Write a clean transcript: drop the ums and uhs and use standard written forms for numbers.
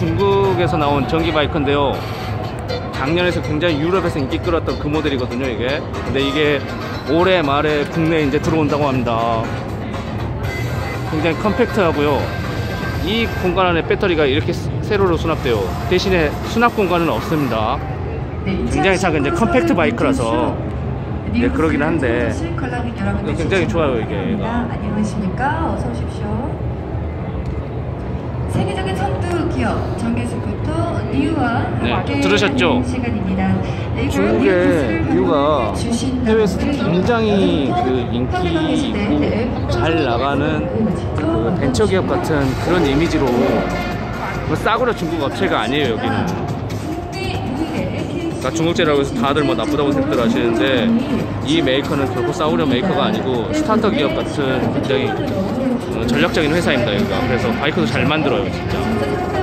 중국에서 나온 전기 바이크인데요. 작년에서 굉장히 유럽에서 인기 끌었던 그 모델이거든요, 이게. 근데 이게 올해 말에 국내에 이제 들어온다고 합니다. 굉장히 컴팩트하고요. 이 공간 안에 배터리가 이렇게 세로로 수납돼요. 대신에 수납 공간은 없습니다. 굉장히 작은 이제 컴팩트 바이크라서 네, 그러긴 한데 굉장히 좋아요, 이게. 안녕하십니까? 어서 오십시오. 세계적인 선두 기업 전기 스쿠터 뉴와 함께 들으셨죠? 시간입니다. 중국의 뉴가 해외에서 굉장히 그 인기 있고 잘 나가는 그 벤처기업 같은 그런 이미지로 뭐 싸구려 중국 업체가 아니에요, 여기는. 그러니까 중국제라고 해서 다들 뭐 나쁘다고 생각들 하시는데 이 메이커는 결코 싸구려 메이커가 아니고 스타트업 기업 같은 굉장히 전략적인 회사입니다, 여기가. 그래서 바이크도 잘 만들어요, 진짜.